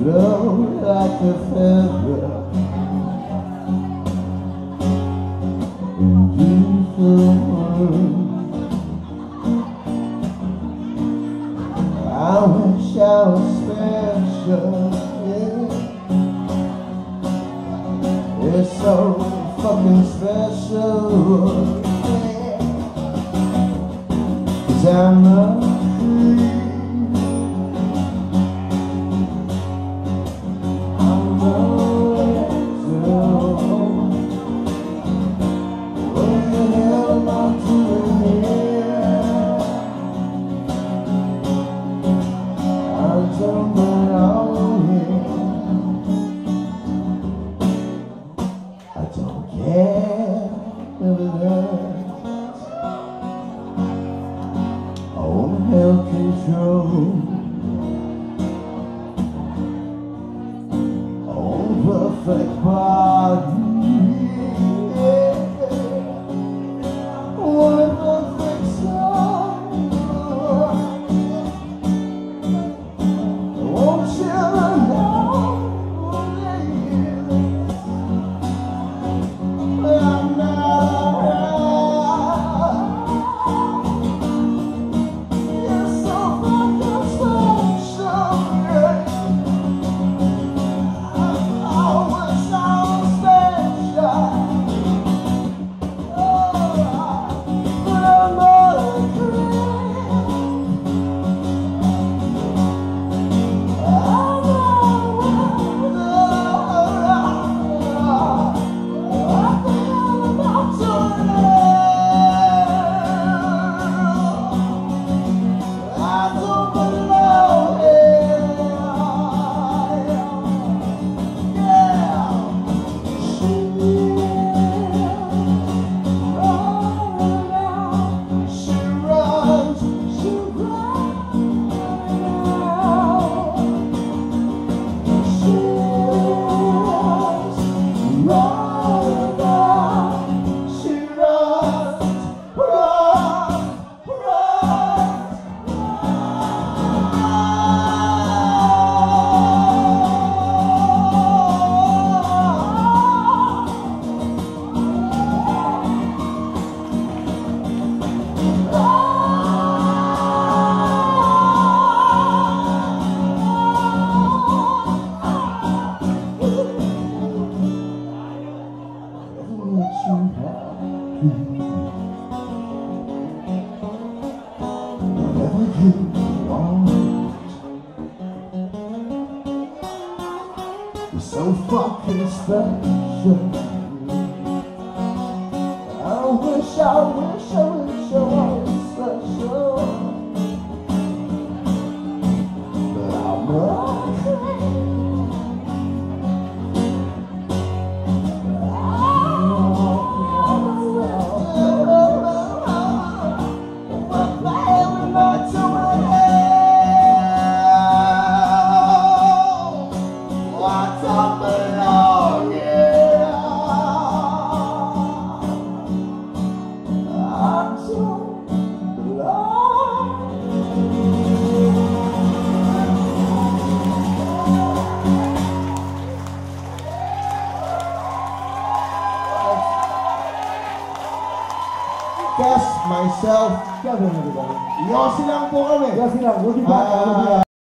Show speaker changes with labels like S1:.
S1: blow like a feather, and you the one. I wish I was special, yeah. It's so fucking special, yeah. 'Cause I'm not free. I don't care if it hurts. I won't have control. I won't perfect body. I want a perfect soul. I won't chill alone. Whatever you want, you're so fucking special. I wish I was special, but I'm not crazy. Myself, Kevin, everybody. Yosi lang po kami. Yosi lang, looking back.